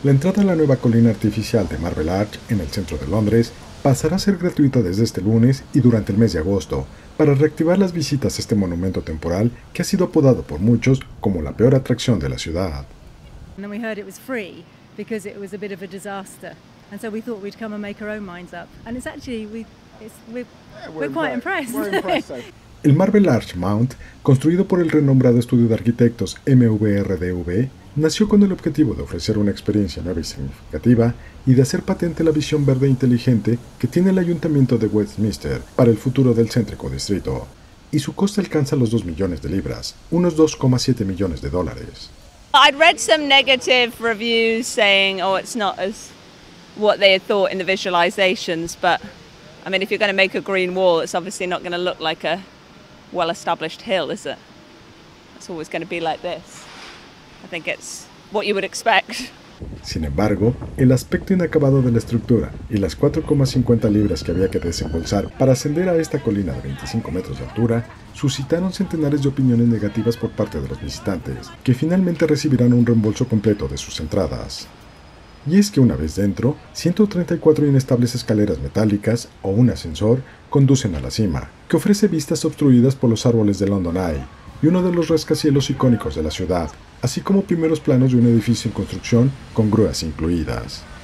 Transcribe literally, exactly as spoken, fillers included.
La entrada a la nueva colina artificial de Marble Arch, en el centro de Londres, pasará a ser gratuita desde este lunes y durante el mes de agosto, para reactivar las visitas a este monumento temporal que ha sido apodado por muchos como la peor atracción de la ciudad. And we heard it was free because it was a bit of a disaster, and so we thought we'd come and make our own minds up. And it's actually we, it's, we're, yeah, we're, we're quite impressed. We're impressed. El Marble Arch Mount, construido por el renombrado estudio de arquitectos M V R D V, nació con el objetivo de ofrecer una experiencia nueva y significativa y de hacer patente la visión verde e inteligente que tiene el Ayuntamiento de Westminster para el futuro del céntrico distrito, y su coste alcanza los dos millones de libras, unos dos coma siete millones de dólares. I'd read some negative reviews saying, oh, it's not as what they had thought in the visualizations, but I mean, if you're going to make a green wall, it's obviously not going to look like a well-established hill, is it? It's always going to be like this. I think it's what you would expect. Sin embargo, el aspecto inacabado de la estructura y las cuatro coma cincuenta libras que había que desembolsar para ascender a esta colina de veinticinco metros de altura suscitaron centenares de opiniones negativas por parte de los visitantes, que finalmente recibirán un reembolso completo de sus entradas. Y es que una vez dentro, ciento treinta y cuatro inestables escaleras metálicas o un ascensor conducen a la cima, que ofrece vistas obstruidas por los árboles de London Eye y uno de los rascacielos icónicos de la ciudad, así como primeros planos de un edificio en construcción con grúas incluidas.